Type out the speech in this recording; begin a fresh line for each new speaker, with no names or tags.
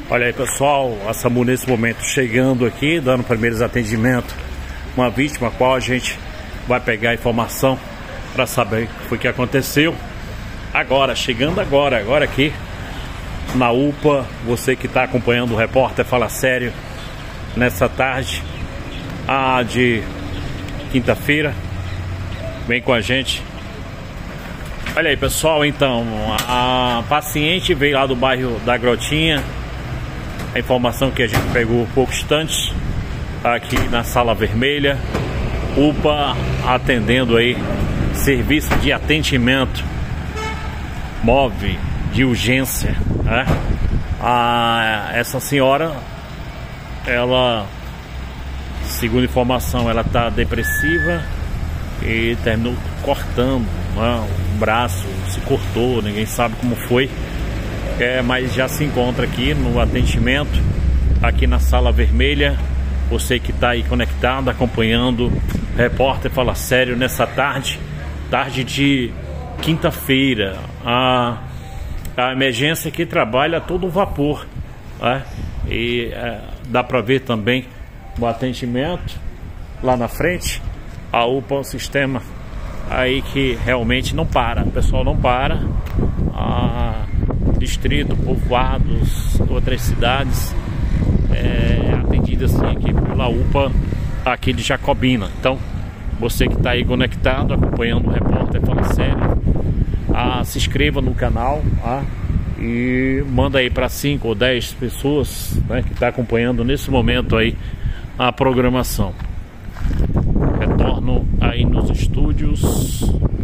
Olha aí, pessoal, a SAMU nesse momento chegando aqui, dando primeiros atendimentos. Uma vítima a qual a gente vai pegar a informação para saber o que foi que aconteceu. Agora, chegando agora aqui na UPA, você que está acompanhando o repórter Fala Sério nessa tarde de quinta-feira, vem com a gente. Olha aí, pessoal, então, a paciente veio lá do bairro da Grotinha. A informação que a gente pegou poucos instantes, aqui na Sala Vermelha, UPA atendendo aí, serviço de atendimento móvel de urgência, né? Essa senhora, ela, segundo informação, ela está depressiva e terminou cortando, né? O braço se cortou, ninguém sabe como foi. Mas já se encontra aqui no atendimento, aqui na Sala Vermelha. Você que está aí conectado, acompanhando o repórter Fala Sério nessa tarde de quinta-feira. A emergência aqui trabalha a todo vapor, né? E dá para ver também o atendimento lá na frente. A UPA é um sistema aí que realmente não para, o pessoal não para. Distrito, povoados, outras cidades atendidas assim aqui pela UPA aqui de Jacobina. Então, você que está aí conectado, acompanhando o repórter Fala Sério, se inscreva no canal, e manda aí para 5 ou 10 pessoas, né, que está acompanhando nesse momento aí a programação. Retorno aí nos estúdios.